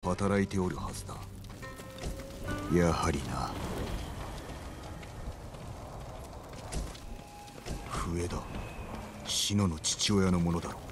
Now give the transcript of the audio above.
働いておるはずだ。やはりな。笛だ。篠の父親のものだろう。